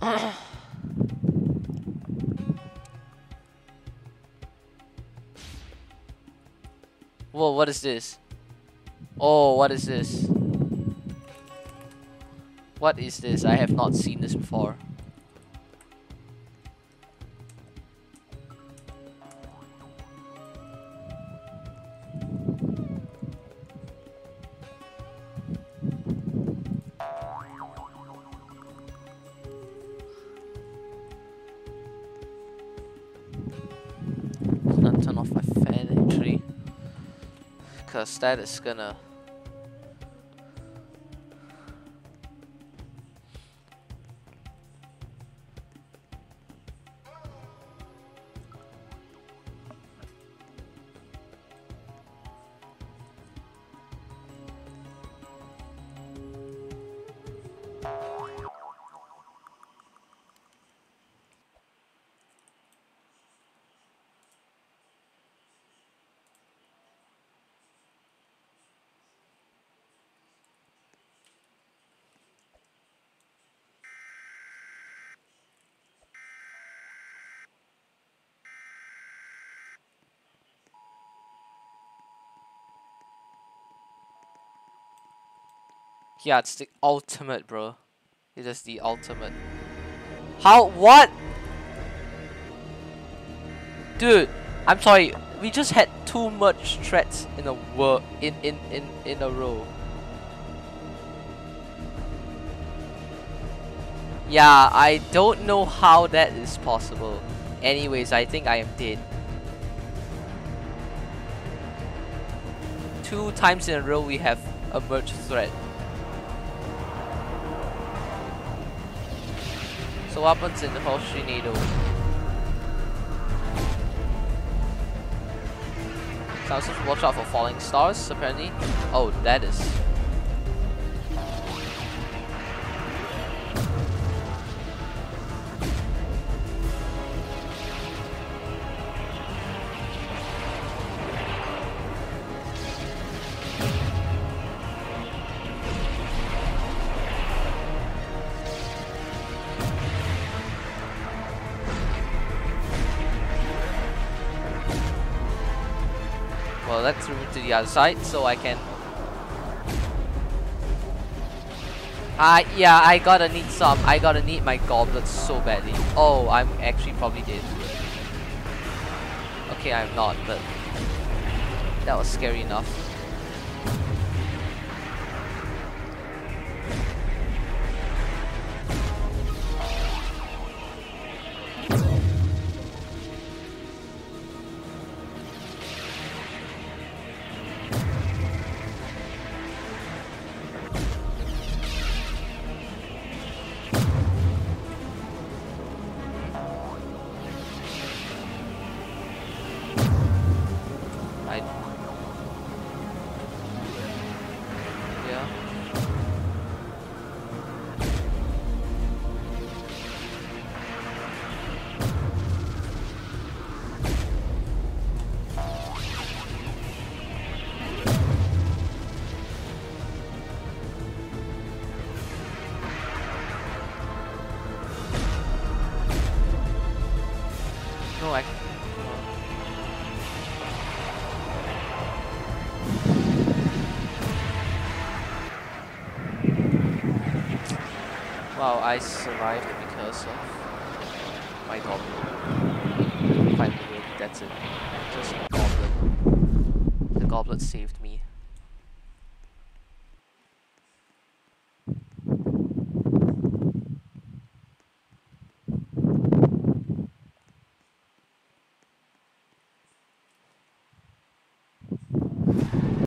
Whoa, what is this? Oh, what is this? What is this? I have not seen this before. I'm gonna turn off my fan actually, because that is gonna. Yeah, it's the ultimate, bro. It is the ultimate. How? What? Dude, I'm sorry. We just had too much threats in a in a row. Yeah, I don't know how that is possible. Anyways, I think I am dead. 2 times in a row we have a merge threat. So what happens in the Hoshinado? So I'm supposed to watch out for falling stars, apparently. Oh, that is. Well, let's move to the other side so I can. Yeah, I gotta need some. I gotta need my goblets so badly. Oh, I'm actually probably dead. Okay, I'm not, but that was scary enough. Yeah. No, I. Wow, I survived because of my goblet. Finally, that's it. Just a goblet. The goblet saved me.